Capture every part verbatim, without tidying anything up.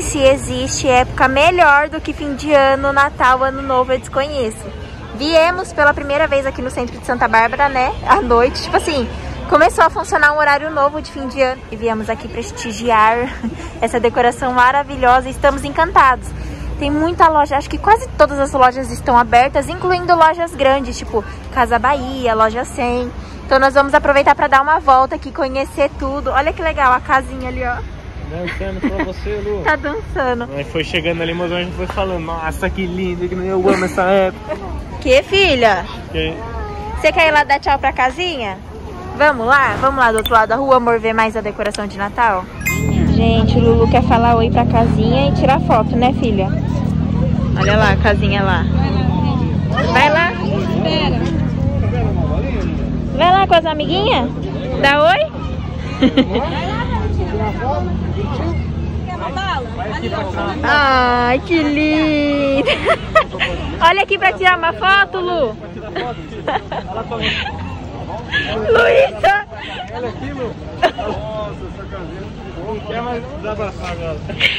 se existe época melhor do que fim de ano, Natal, Ano Novo, eu desconheço. Viemos pela primeira vez aqui no centro de Santa Bárbara, né, à noite, tipo assim, começou a funcionar um horário novo de fim de ano e viemos aqui prestigiar essa decoração maravilhosa e estamos encantados. Tem muita loja, acho que quase todas as lojas estão abertas, incluindo lojas grandes, tipo Casa Bahia, Loja cem. Então nós vamos aproveitar para dar uma volta aqui, conhecer tudo. Olha que legal a casinha ali, ó. Dançando pra você, Lu. Tá dançando. Aí foi chegando ali, mas a gente foi falando, nossa, que lindo, que eu amo essa época. Que, filha? Que? Você quer ir lá dar tchau pra casinha? Vamos lá? Vamos lá do outro lado da rua, amor, ver mais a decoração de Natal? Gente, o Lulu quer falar oi pra casinha e tirar foto, né, filha? Olha lá a casinha lá. Vai lá. Vai lá com as amiguinhas? Dá oi? Ai, que lindo! Olha aqui pra tirar uma foto, Lu. Luísa! Olha aqui, Lu. Nossa, essa casinha não quer mais desabaçar agora.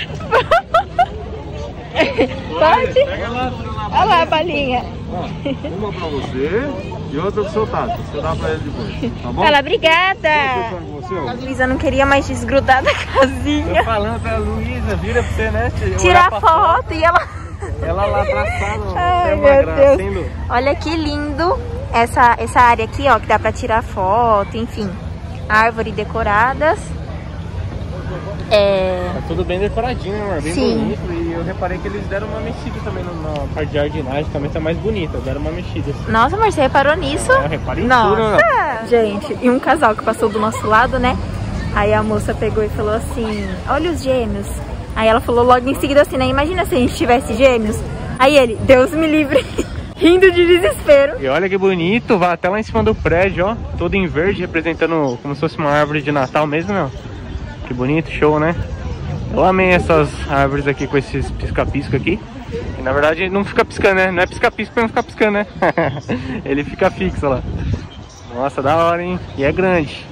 Pode? Pega lá. Olha lá a balinha. Uma pra você e outra pro seu Tato. Você dá pra ele depois, tá bom? Fala, obrigada. A Luísa não queria mais desgrudar da casinha. Tô falando pra Luísa, vira pra você, né? Tirar foto e ela... Ela lá abraçada. Ai, meu Deus. Hein, olha que lindo essa, essa área aqui, ó, que dá pra tirar foto, enfim. Árvore decoradas. É... Tá tudo bem decoradinho, né, amor? Bem Sim. bonito. E eu reparei que eles deram uma mexida também na parte de jardinagem, também tá mais bonita. Deram uma mexida. Assim. Nossa, amor, você reparou nisso? É, eu reparei em Nossa. tudo, né? Gente, e um casal que passou do nosso lado, né? Aí a moça pegou e falou assim, olha os gêmeos. Aí ela falou logo em seguida assim, né? Imagina se a gente tivesse gêmeos. Aí ele, Deus me livre, rindo de desespero. E olha que bonito, vai até lá em cima do prédio, ó. Todo em verde, representando como se fosse uma árvore de Natal mesmo, não? Que bonito, show, né? Eu amei essas árvores aqui com esses pisca-pisca aqui. E, na verdade não fica piscando, né? Não é pisca-pisca pra não ficar piscando, né? Ele fica fixo lá. Nossa, da hora, hein? E é grande.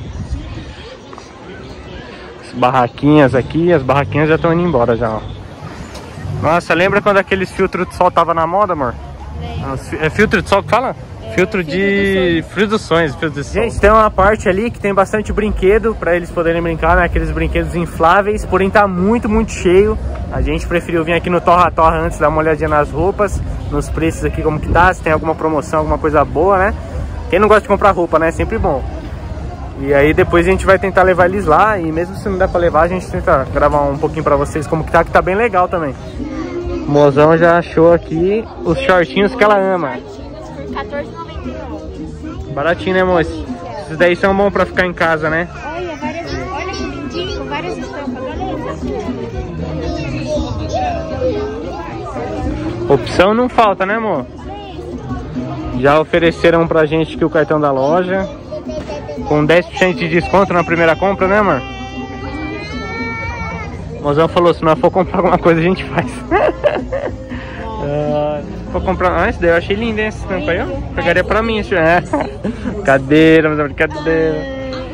As barraquinhas aqui, as barraquinhas já estão indo embora já, ó. Nossa, lembra quando aqueles filtros de sol tava na moda, amor? É, é filtro de sol que fala? Filtro de frio dos sonhos, frio dos sonhos. Gente, tem uma parte ali que tem bastante brinquedo para eles poderem brincar, né? Aqueles brinquedos infláveis, porém tá muito, muito cheio. A gente preferiu vir aqui no Torra Torra antes, dar uma olhadinha nas roupas, nos preços aqui como que tá, se tem alguma promoção, alguma coisa boa, né? Quem não gosta de comprar roupa, né? É sempre bom. E aí depois a gente vai tentar levar eles lá e mesmo se não der para levar, a gente tenta gravar um pouquinho para vocês como que tá, que tá bem legal também. O mozão já achou aqui os shortinhos que ela ama. quatorze e noventa e nove. Baratinho, né, moço? Esses daí são bons pra ficar em casa, né? Olha, várias, olha que lindinho, várias estampas, olha isso. Opção não falta, né, amor? Já ofereceram pra gente aqui o cartão da loja com dez por cento de desconto na primeira compra, né, amor? O mozão falou, se não for comprar alguma coisa, a gente faz. uh, vou comprar... Ah, esse daí eu achei lindo, hein? Essa estampa aí, ó. Pegaria pra mim, isso é. Cadeira, mas é brincadeira.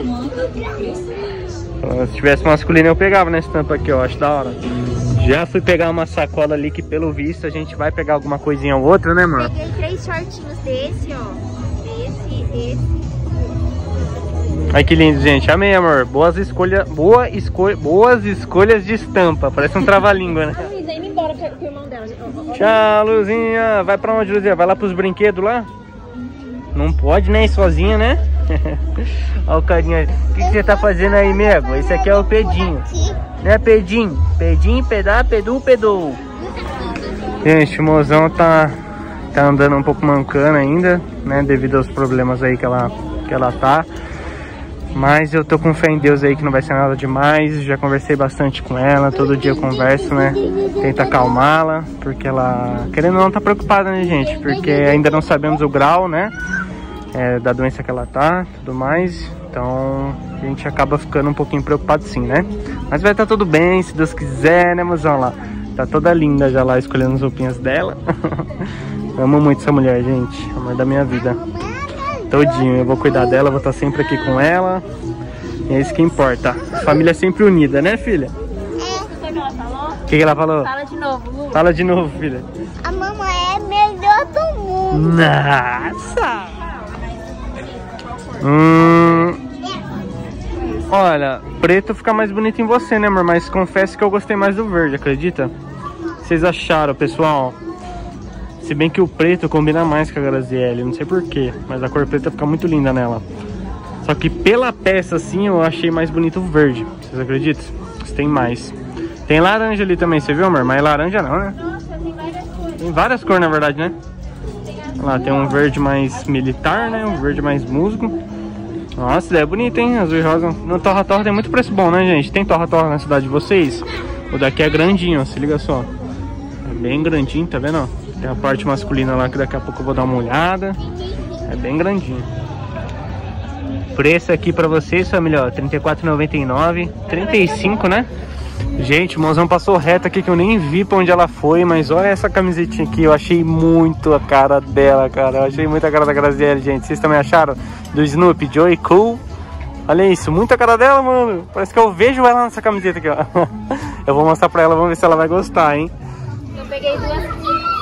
Se tivesse masculino, eu pegava nessa estampa aqui, ó. Acho da hora. Já fui pegar uma sacola ali que, pelo visto, a gente vai pegar alguma coisinha ou outra, né, amor? Peguei três shortinhos desse, ó. Esse, esse. Ai, que lindo, gente. Amei, amor. Boas escolhas, boa escolha, boas escolhas de estampa. Parece um trava-língua, né? A Luísa indo embora com o irmão dela. Tchau, Luzinha. Vai pra onde, Luzinha? Vai lá pros brinquedos lá? Não pode, né? Ir sozinha, né? Olha o carinha. O que, que você tá fazendo aí, nego? Esse aqui é o Pedinho. Né, Pedinho? Pedinho, pedá, pedu, pedou. Gente, o mozão tá, tá andando um pouco mancando ainda, né? Devido aos problemas aí que ela, que ela tá. Mas eu tô com fé em Deus aí que não vai ser nada demais. Já conversei bastante com ela, todo dia eu converso, né? Tento acalmá-la, porque ela, querendo ou não, tá preocupada, né, gente? Porque ainda não sabemos o grau, né? É, da doença que ela tá, tudo mais. Então a gente acaba ficando um pouquinho preocupado sim, né? Mas vai estar tudo bem, se Deus quiser, né, mozão? Lá tá toda linda já lá, escolhendo as roupinhas dela. Amo muito essa mulher, gente. Amor da minha vida. Todinho, eu vou cuidar dela, vou estar sempre aqui com ela. E é isso que importa. Família sempre unida, né, filha? Sabe o que ela falou? que, que ela falou? Fala de novo, Lu. Fala de novo, filha. A mamãe é melhor do mundo. Nossa! Hum... Olha, preto fica mais bonito em você, né, amor? Mas confesso que eu gostei mais do verde, acredita? Vocês acharam, pessoal? Se bem que o preto combina mais com a Graziele, não sei porquê, mas a cor preta fica muito linda nela. Só que pela peça, assim, eu achei mais bonito o verde. Vocês acreditam? Gostei mais. Tem laranja ali também, você viu, amor? Mas laranja não, né? Nossa, tem várias cores. Tem várias cores, na verdade, né? Olha lá, tem um verde mais militar, né? Um verde mais musgo. Nossa, ideia é bonita, hein? Azul e rosa. No Torra Torra tem muito preço bom, né, gente? Tem Torra Torra na cidade de vocês? O daqui é grandinho, ó. Se liga só. É bem grandinho, tá vendo, ó? Tem a parte masculina lá que daqui a pouco eu vou dar uma olhada. É bem grandinho. Preço aqui pra vocês, família, ó. trinta e quatro reais e noventa e nove centavos. trinta e cinco, né? Gente, o mozão passou reto aqui que eu nem vi pra onde ela foi. Mas olha essa camisetinha aqui. Eu achei muito a cara dela, cara. Eu achei muito a cara da Graziele, gente. Vocês também acharam? Do Snoopy, Joey Cool. Olha isso, muita cara dela, mano. Parece que eu vejo ela nessa camiseta aqui, ó. Eu vou mostrar pra ela, vamos ver se ela vai gostar, hein? Eu peguei duas.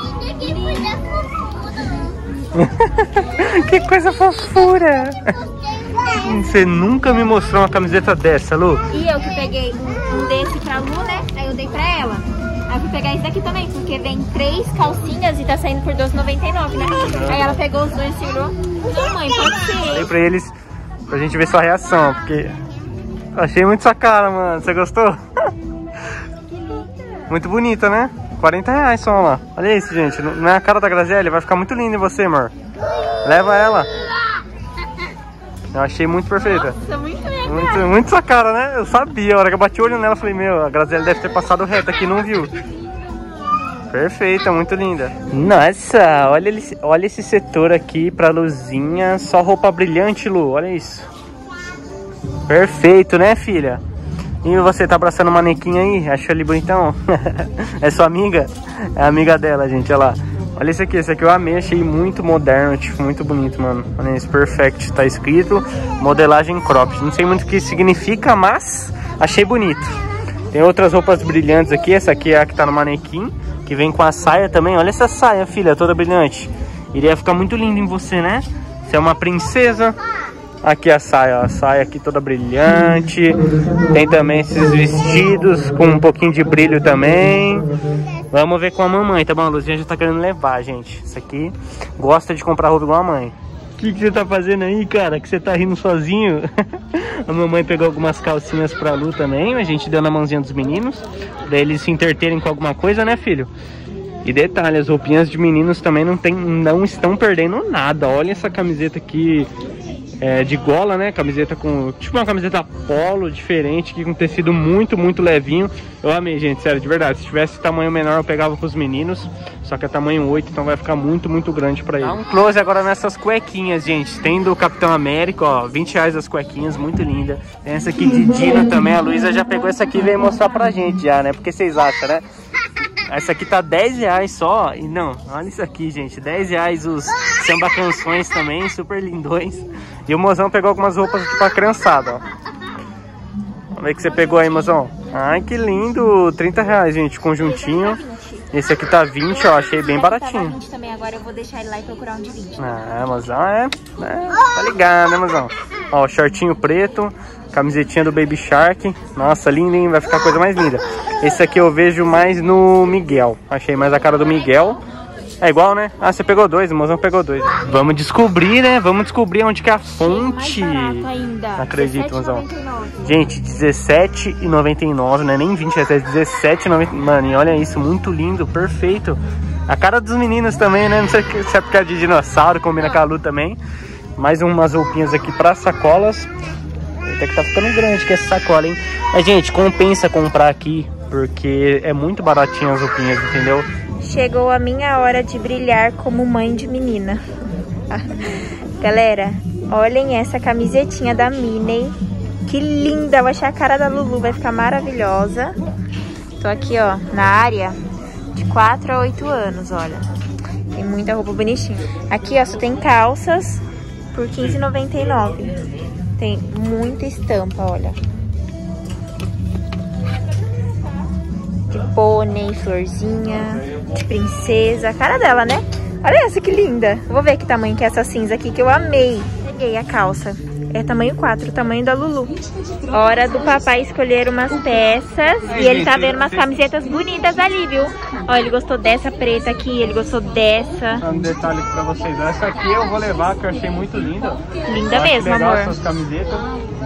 Que coisa fofura. Você nunca me mostrou uma camiseta dessa, Lu? E eu que peguei um, um desse pra Lu, né? Aí eu dei pra ela. Aí eu fui pegar esse daqui também, porque vem três calcinhas e tá saindo por doze reais e noventa e nove centavos, né? Aí ela pegou os dois e segurou. Não, mãe, pode ser. Dei pra eles, pra gente ver sua reação, porque achei muito sua cara, mano. Você gostou? Muito bonita, né? quarenta reais só lá. Olha isso, gente. Não é a cara da Graziele? Vai ficar muito linda em você, amor. Leva ela. Eu achei muito perfeita. Nossa, muito legal. Muito, muito sua cara, né? Eu sabia. A hora que eu bati o olho nela, eu falei, meu, a Graziele deve ter passado reto aqui e não viu. Perfeita, muito linda. Nossa, olha, olha esse setor aqui pra Luzinha. Só roupa brilhante, Lu. Olha isso. Perfeito, né, filha? E você tá abraçando o manequim aí? Achou ele bonitão? É sua amiga? É a amiga dela, gente, olha lá. Olha esse aqui, esse aqui eu amei, achei muito moderno, tipo, muito bonito, mano. Olha esse, perfect, tá escrito modelagem cropped. Não sei muito o que significa, mas achei bonito. Tem outras roupas brilhantes aqui, essa aqui é a que tá no manequim, que vem com a saia também. Olha essa saia, filha, toda brilhante. Iria ficar muito linda em você, né? Você é uma princesa. Aqui a saia, ó, a saia aqui toda brilhante. Tem também esses vestidos com um pouquinho de brilho também. Vamos ver com a mamãe, tá bom? A Luzinha já tá querendo levar, gente. Isso aqui gosta de comprar roupa igual a mãe. O que, que você tá fazendo aí, cara? Que você tá rindo sozinho? A mamãe pegou algumas calcinhas pra Lu também. A gente deu na mãozinha dos meninos, pra eles se entreterem com alguma coisa, né, filho? E detalhe, as roupinhas de meninos também não, tem, não estão perdendo nada. Olha essa camiseta aqui. É, de gola, né? Camiseta com, tipo uma camiseta polo diferente, aqui com tecido muito, muito levinho. Eu amei, gente, sério, de verdade. Se tivesse tamanho menor eu pegava pros meninos, só que é tamanho oito, então vai ficar muito, muito grande pra ele. Dá um close agora nessas cuequinhas, gente. Tem do Capitão América, ó, vinte reais as cuequinhas, muito linda. Tem essa aqui de Dino também, a Luísa já pegou essa aqui e veio mostrar pra gente já, né? Porque vocês acham, né? Essa aqui tá dez reais só. E não, olha isso aqui, gente. dez reais os samba canções também, super lindões. E o mozão pegou algumas roupas aqui pra criançada, ó. Vamos ver o que você pegou aí, mozão. Ai, que lindo. trinta reais, gente, conjuntinho. Esse aqui tá vinte, ó. Achei bem baratinho. vinte também, agora eu vou deixar ele lá e procurar um de vinte. Ah, mozão, é, é. Tá ligado, né, mozão? Ó, shortinho preto. Camisetinha do Baby Shark. Nossa, lindo, hein? Vai ficar a coisa mais linda. Esse aqui eu vejo mais no Miguel. Achei mais a cara do Miguel. É igual, né? Ah, você pegou dois, o mozão pegou dois. Vamos descobrir, né? Vamos descobrir onde que é a fonte. Não acredito, mozão. Gente, dezessete reais e noventa e nove, né? Nem vinte reais, é dezessete reais e noventa e nove. Mano, e olha isso, muito lindo, perfeito. A cara dos meninos também, né? Não sei se é porque é de dinossauro, combina com a Lu também. Mais umas roupinhas aqui pra sacolas. Até que tá ficando grande que essa sacola, hein? Mas, gente, compensa comprar aqui, porque é muito baratinho as roupinhas, entendeu? Chegou a minha hora de brilhar como mãe de menina. Galera, olhem essa camisetinha da Minnie. Que linda! Eu achei a cara da Lulu, vai ficar maravilhosa. Tô aqui, ó, na área de quatro a oito anos, olha. Tem muita roupa bonitinha. Aqui, ó, só tem calças por quinze reais e noventa e nove centavos. Tem muita estampa, olha. De pônei, florzinha, de princesa. A cara dela, né? Olha essa que linda. Vou ver que tamanho que é essa cinza aqui, que eu amei. Peguei a calça. É tamanho quatro, o tamanho da Lulu. Hora do papai escolher umas peças. E ele tá vendo umas camisetas bonitas ali, viu? Ó, ele gostou dessa preta aqui, ele gostou dessa. Um detalhe pra vocês. Essa aqui eu vou levar, que eu achei muito linda. Linda mesmo, legal amor. Essas camisetas.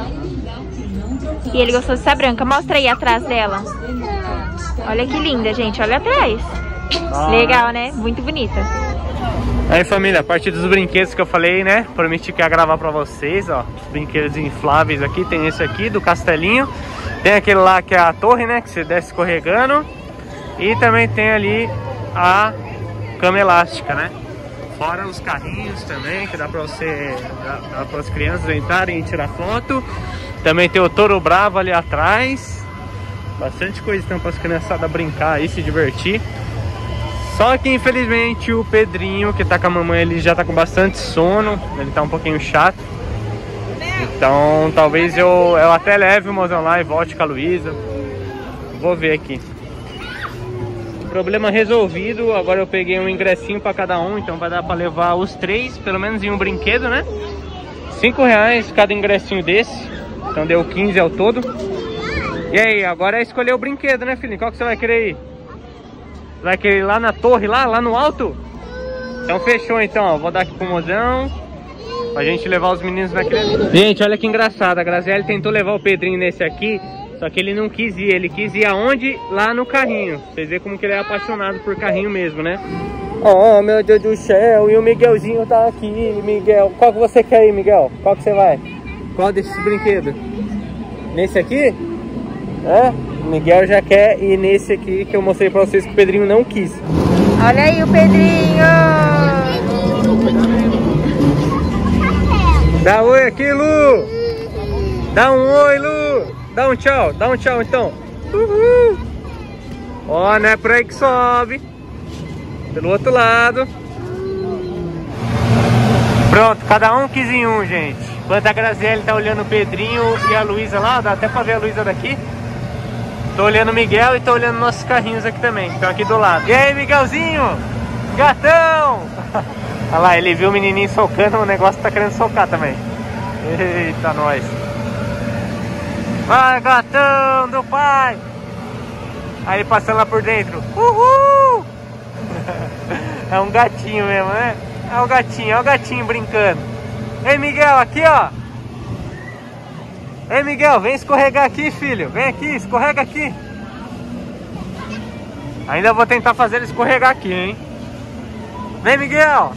E ele gostou dessa branca. Mostra aí atrás dela. Olha que linda, gente. Olha atrás. Ah. Legal, né? Muito bonita. Aí, família, a partir dos brinquedos que eu falei, né? Prometi que ia gravar pra vocês, ó. Os brinquedos infláveis aqui. Tem esse aqui, do castelinho. Tem aquele lá que é a torre, né? Que você desce escorregando. E também tem ali a cama elástica, né? Fora os carrinhos também, que dá pra você... Dá, dá para as crianças entrarem e tirar foto. Também tem o touro bravo ali atrás. Bastante coisa então para as criançadas brincar e se divertir. Só que infelizmente o Pedrinho, que tá com a mamãe, ele já tá com bastante sono. Ele tá um pouquinho chato. Então talvez eu, eu até leve o mozão lá e volte com a Luísa. Vou ver aqui. Problema resolvido. Agora eu peguei um ingressinho para cada um. Então vai dar para levar os três, pelo menos em um brinquedo, né? Cinco reais cada ingressinho desse. Então deu quinze ao todo. E aí, agora é escolher o brinquedo, né, filhinho? Qual que você vai querer ir? Vai querer ir lá na torre, lá, lá no alto? Então fechou, então, ó. Vou dar aqui pro mozão pra gente levar os meninos naquele ali. Gente, olha que engraçado. A Graziele tentou levar o Pedrinho nesse aqui, só que ele não quis ir. Ele quis ir aonde? Lá no carrinho. Vocês veem como que ele é apaixonado por carrinho mesmo, né? Oh, meu Deus do céu. E o Miguelzinho tá aqui, Miguel. Qual que você quer ir, Miguel? Qual que você vai? Qual desses brinquedos? Nesse aqui? É? O Miguel já quer ir nesse aqui que eu mostrei pra vocês que o Pedrinho não quis. Olha aí o Pedrinho! Dá oi aqui, Lu! Dá um oi, Lu! Dá um tchau, dá um tchau então. Uhul! Ó, não é por aí que sobe. Pelo outro lado. Pronto, cada um quis em um, gente. Enquanto a Graziele tá olhando o Pedrinho e a Luísa lá, dá até pra ver a Luísa daqui. Tô olhando o Miguel e tô olhando nossos carrinhos aqui também, que estão aqui do lado. E aí, Miguelzinho? Gatão! Olha lá, ele viu o menininho socando, o negócio tá querendo socar também. Eita, nós. Vai, gatão do pai! Aí ele passando lá por dentro. Uhul! É um gatinho mesmo, né? É o gatinho, é o gatinho brincando. Ei, Miguel, aqui, ó. Ei, Miguel, vem escorregar aqui, filho. Vem aqui, escorrega aqui. Ainda vou tentar fazer ele escorregar aqui, hein? Vem, Miguel.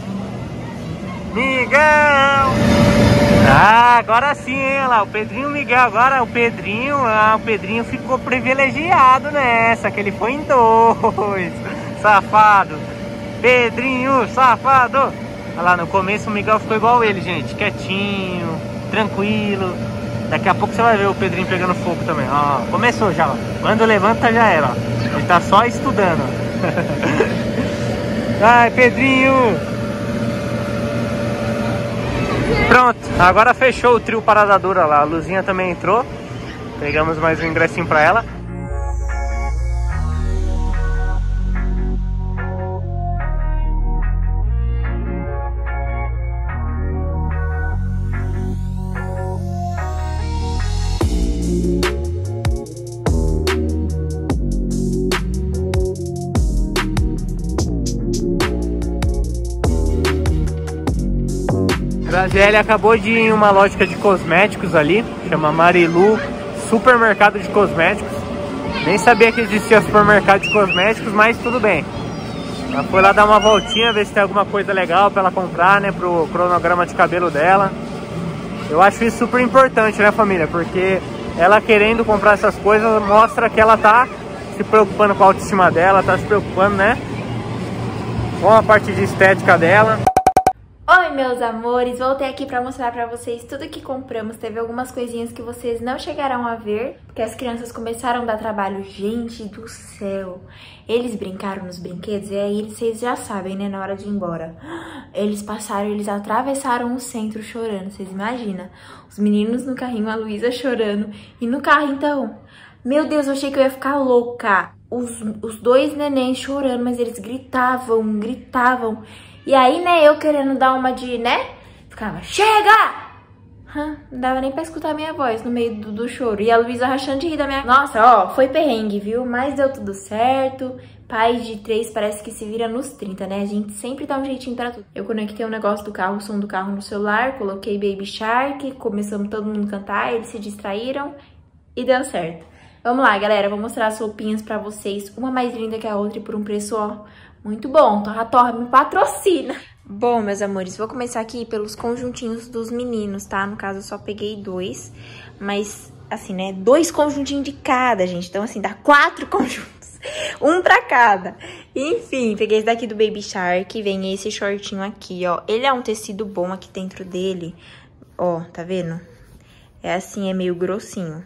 Miguel. Ah, agora sim, hein? Olha lá, o Pedrinho Miguel. Agora o Pedrinho, ah, o Pedrinho ficou privilegiado nessa, que ele foi em dois. Safado. Pedrinho, safado. Olha lá, no começo o Miguel ficou igual ele, gente. Quietinho, tranquilo. Daqui a pouco você vai ver o Pedrinho pegando fogo também. Ó, começou já, ó. Quando levanta já era, ó. Ele tá só estudando, ó. Ai, Pedrinho. Pronto, agora fechou o trio Parada Dura lá. A Luzinha também entrou. Pegamos mais um ingressinho pra ela. A Graziele acabou de ir em uma lógica de cosméticos ali, chama Marilu Supermercado de Cosméticos. Nem sabia que existia supermercado de cosméticos, mas tudo bem. Ela foi lá dar uma voltinha, ver se tem alguma coisa legal pra ela comprar, né, pro cronograma de cabelo dela. Eu acho isso super importante, né, família? Porque ela querendo comprar essas coisas mostra que ela tá se preocupando com a autoestima dela, tá se preocupando, né, com a parte de estética dela. Oi, meus amores, voltei aqui pra mostrar pra vocês tudo que compramos. Teve algumas coisinhas que vocês não chegaram a ver, porque as crianças começaram a dar trabalho. Gente do céu, eles brincaram nos brinquedos e aí vocês já sabem, né, na hora de ir embora. Eles passaram, eles atravessaram o centro chorando, vocês imaginam? Os meninos no carrinho, a Luísa chorando, e no carro então... Meu Deus, eu achei que eu ia ficar louca. os, os dois nenéns chorando, mas eles gritavam, gritavam. E aí, né, eu querendo dar uma de, né, ficava, chega! Hum, não dava nem pra escutar a minha voz no meio do, do choro. E a Luísa rachando de rir da minha... Nossa, ó, foi perrengue, viu? Mas deu tudo certo. Pai de três parece que se vira nos trinta, né? A gente sempre dá um jeitinho pra tudo. Eu conectei o negócio do carro, o som do carro no celular, coloquei Baby Shark, começamos todo mundo a cantar, eles se distraíram e deu certo. Vamos lá, galera, vou mostrar as roupinhas pra vocês, uma mais linda que a outra e por um preço, ó, muito bom. Torra Torra me patrocina. Bom, meus amores, vou começar aqui pelos conjuntinhos dos meninos, tá? No caso, eu só peguei dois, mas, assim, né, dois conjuntinhos de cada, gente. Então, assim, dá quatro conjuntos, um pra cada. Enfim, peguei esse daqui do Baby Shark, vem esse shortinho aqui, ó. Ele é um tecido bom aqui dentro dele, ó, tá vendo? É assim, é meio grossinho.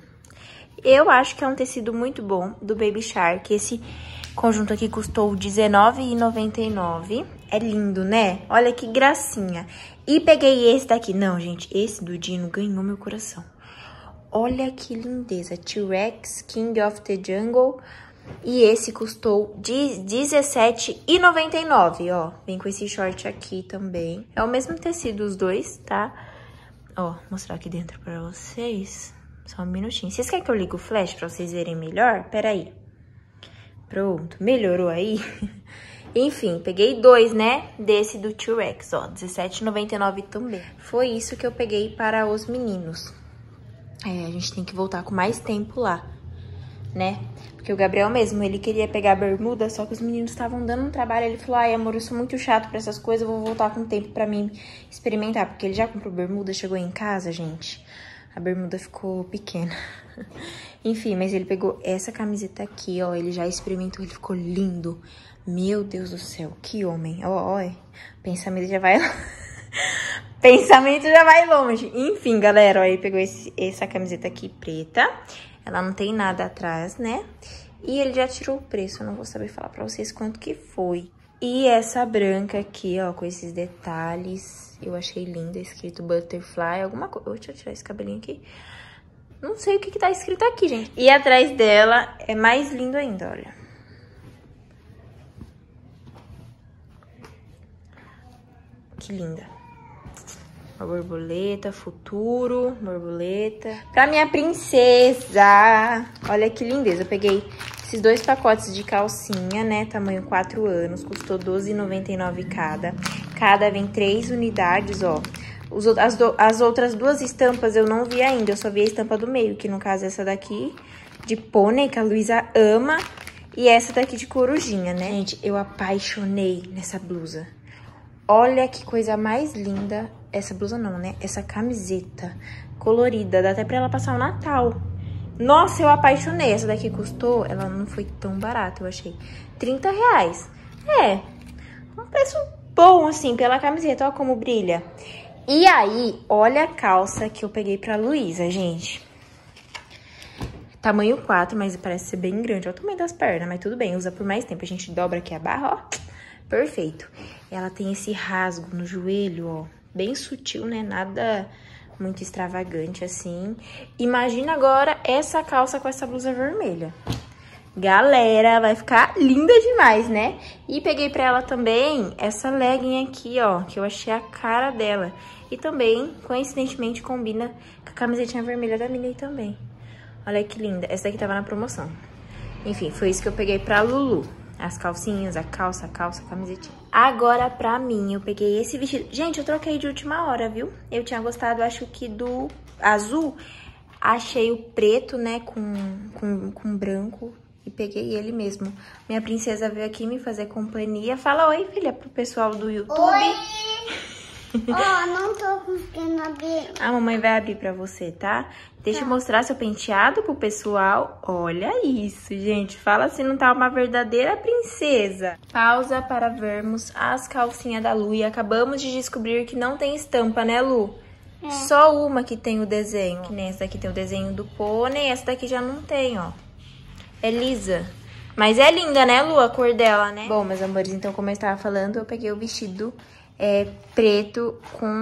Eu acho que é um tecido muito bom do Baby Shark. Esse conjunto aqui custou dezenove reais e noventa e nove centavos. É lindo, né? Olha que gracinha. E peguei esse daqui. Não, gente, esse do Dino ganhou meu coração. Olha que lindeza. T-Rex, King of the Jungle. E esse custou dezessete reais e noventa e nove centavos, ó. Vem com esse short aqui também. É o mesmo tecido os dois, tá? Ó, vou mostrar aqui dentro pra vocês. Só um minutinho. Vocês querem que eu ligue o flash pra vocês verem melhor? Pera aí. Pronto. Melhorou aí? Enfim, peguei dois, né? Desse do T-Rex, ó. dezessete reais e noventa e nove centavos também. Foi isso que eu peguei para os meninos. É, a gente tem que voltar com mais tempo lá, né? Porque o Gabriel mesmo, ele queria pegar a bermuda, só que os meninos estavam dando um trabalho. Ele falou, ai, amor, eu sou muito chato pra essas coisas, eu vou voltar com tempo pra mim experimentar. Porque ele já comprou bermuda, chegou em casa, gente... A bermuda ficou pequena. Enfim, mas ele pegou essa camiseta aqui, ó. Ele já experimentou, ele ficou lindo. Meu Deus do céu, que homem. Ó, ó, pensamento já vai... pensamento já vai longe. Enfim, galera, ó, ele pegou esse, essa camiseta aqui preta. Ela não tem nada atrás, né? E ele já tirou o preço, eu não vou saber falar pra vocês quanto que foi. E essa branca aqui, ó, com esses detalhes, eu achei linda, escrito Butterfly, alguma coisa. Deixa eu tirar esse cabelinho aqui. Não sei o que que tá escrito aqui, gente. E atrás dela é mais lindo ainda, olha. Que linda. Uma borboleta, futuro, borboleta. Pra minha princesa. Olha que lindeza, eu peguei... Esses dois pacotes de calcinha, né, tamanho quatro anos, custou doze reais e noventa e nove centavos cada. Cada vem três unidades, ó. Os, as, do, as outras duas estampas eu não vi ainda, eu só vi a estampa do meio, que no caso é essa daqui, de pônei, que a Luísa ama, e essa daqui de corujinha, né? Gente, eu apaixonei nessa blusa. Olha que coisa mais linda, essa blusa não, né? Essa camiseta colorida, dá até pra ela passar o Natal. Nossa, eu apaixonei. Essa daqui custou, ela não foi tão barata, eu achei. trinta reais. É, um preço bom, assim, pela camiseta. Olha como brilha. E aí, olha a calça que eu peguei pra Luísa, gente. Tamanho quatro, mas parece ser bem grande. Olha o tamanho das pernas, mas tudo bem. Usa por mais tempo. A gente dobra aqui a barra, ó. Perfeito. Ela tem esse rasgo no joelho, ó. Bem sutil, né? Nada... muito extravagante, assim. Imagina agora essa calça com essa blusa vermelha. Galera, vai ficar linda demais, né? E peguei pra ela também essa legging aqui, ó, que eu achei a cara dela. E também, coincidentemente, combina com a camisetinha vermelha da Minnie também. Olha que linda. Essa daqui tava na promoção. Enfim, foi isso que eu peguei pra Lulu. As calcinhas, a calça, a calça, a camisetinha. Agora, pra mim, eu peguei esse vestido. Gente, eu troquei de última hora, viu? Eu tinha gostado, acho que do azul. Achei o preto, né, com, com, com branco. E peguei ele mesmo. Minha princesa veio aqui me fazer companhia. Fala oi, filha, pro pessoal do YouTube. Oi! Ó, oh, não tô conseguindo abrir. A mamãe vai abrir pra você, tá? Deixa tá. eu mostrar seu penteado pro pessoal. Olha isso, gente. Fala se não tá uma verdadeira princesa. Pausa para vermos as calcinhas da Lu. E acabamos de descobrir que não tem estampa, né, Lu? É. Só uma que tem o desenho. Que nem essa daqui tem o desenho do pônei. Essa daqui já não tem, ó. É lisa. Mas é linda, né, Lu? A cor dela, né? Bom, meus amores, então como eu estava falando, eu peguei o vestido... É preto com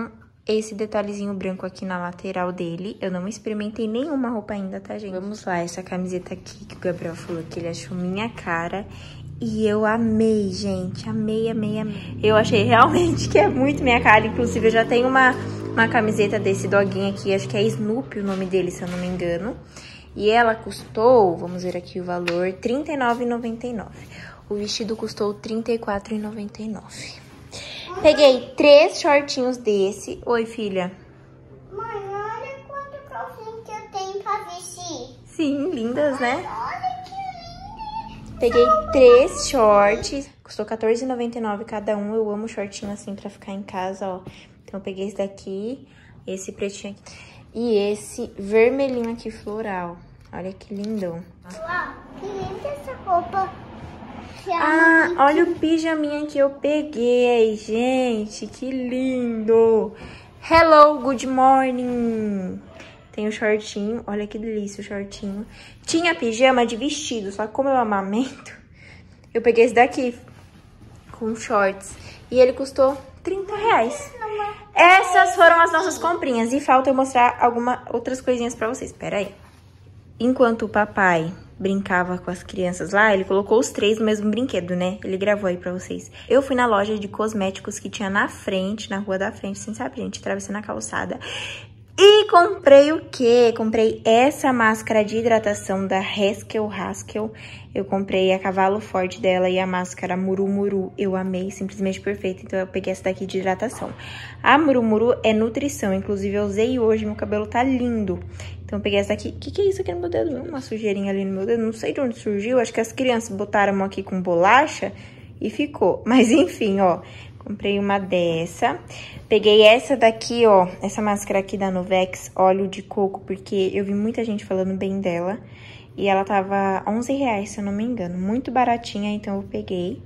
esse detalhezinho branco aqui na lateral dele. Eu não experimentei nenhuma roupa ainda, tá, gente? Vamos lá, essa camiseta aqui que o Gabriel falou que ele achou minha cara. E eu amei, gente. Amei, amei, amei. Eu achei realmente que é muito minha cara. Inclusive, eu já tenho uma, uma camiseta desse doguinho aqui. Acho que é Snoopy o nome dele, se eu não me engano. E ela custou, vamos ver aqui o valor, trinta e nove reais e noventa e nove centavos. O vestido custou trinta e quatro reais e noventa e nove centavos. Peguei três shortinhos desse. Oi, filha. Mãe, olha quanto calcinha que eu tenho pra vestir. Sim, lindas, né? Olha que linda. Peguei três shorts. Custou quatorze reais e noventa e nove centavos cada um. Eu amo shortinho assim pra ficar em casa, ó. Então eu peguei esse daqui, esse pretinho aqui. E esse vermelhinho aqui floral. Olha que lindo. Uau, que linda essa roupa. Ah, olha o pijaminha que eu peguei, gente. Que lindo. Hello, good morning. Tem o shortinho. Olha que delícia o shortinho. Tinha pijama de vestido, só que como eu amamento, eu peguei esse daqui com shorts. E ele custou trinta reais. Essas foram as nossas comprinhas. E falta eu mostrar algumas outras coisinhas pra vocês. Pera aí. Enquanto o papai brincava com as crianças lá, ele colocou os três no mesmo brinquedo, né? Ele gravou aí pra vocês. Eu fui na loja de cosméticos que tinha na frente, na rua da frente, assim, sabe, gente? Atravessando a calçada. E comprei o quê? Comprei essa máscara de hidratação da Haskell Haskell. Eu comprei a cavalo forte dela e a máscara Muru Muru. Eu amei, simplesmente perfeita. Então eu peguei essa daqui de hidratação. A Muru Muru é nutrição. Inclusive eu usei hoje, meu cabelo tá lindo. Então eu peguei essa daqui. O que, que é isso aqui no meu dedo? Uma sujeirinha ali no meu dedo. Não sei de onde surgiu. Acho que as crianças botaram aqui com bolacha e ficou. Mas enfim, ó. Comprei uma dessa. Peguei essa daqui, ó. Essa máscara aqui da Nuvex, óleo de coco, porque eu vi muita gente falando bem dela. E ela tava onze reais, se eu não me engano. Muito baratinha, então eu peguei.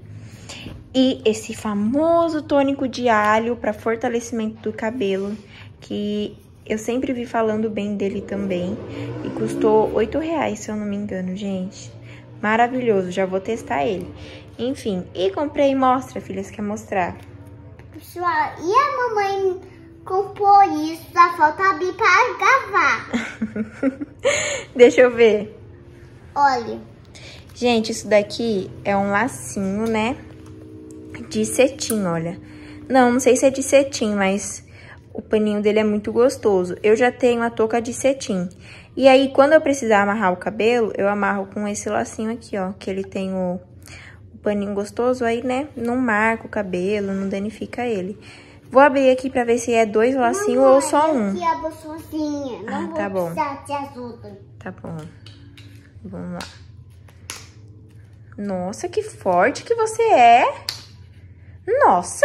E esse famoso tônico de alho para fortalecimento do cabelo, que eu sempre vi falando bem dele também. E custou oito reais, se eu não me engano, gente. Maravilhoso, já vou testar ele. Enfim, e comprei, mostra, filha, você quer mostrar? Pessoal, e a mamãe comprou isso, só falta abrir para gravar. Deixa eu ver. Olha. Gente, isso daqui é um lacinho, né? De cetim, olha. Não, não sei se é de cetim, mas o paninho dele é muito gostoso. Eu já tenho a touca de cetim. E aí, quando eu precisar amarrar o cabelo, eu amarro com esse lacinho aqui, ó. Que ele tem o, o paninho gostoso, aí, né? Não marca o cabelo, não danifica ele. Vou abrir aqui pra ver se é dois lacinhos ou só um. Eu abro sozinha. Não Ah, vou tá bom. precisar te ajuda. Tá bom. Vamos lá. Nossa, que forte que você é. Nossa.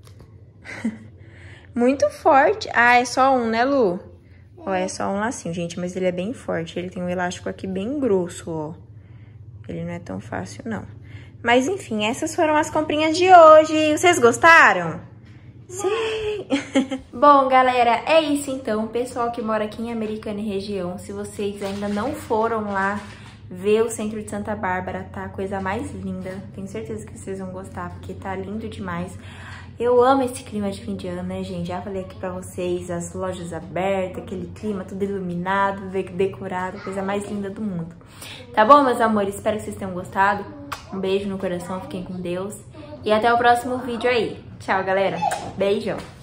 Muito forte. Ah, é só um, né, Lu? Ó, é só um lacinho, gente, mas ele é bem forte. Ele tem um elástico aqui bem grosso, ó. Ele não é tão fácil, não. Mas, enfim, essas foram as comprinhas de hoje. Vocês gostaram? Sim! Bom, galera, é isso então. Pessoal que mora aqui em Americana e região, se vocês ainda não foram lá ver o centro de Santa Bárbara, tá a coisa mais linda. Tenho certeza que vocês vão gostar, porque tá lindo demais. Eu amo esse clima de fim de ano, né, gente? Já falei aqui pra vocês, as lojas abertas, aquele clima tudo iluminado, decorado, coisa mais linda do mundo. Tá bom, meus amores? Espero que vocês tenham gostado. Um beijo no coração, fiquem com Deus. E até o próximo vídeo aí. Tchau, galera. Beijão.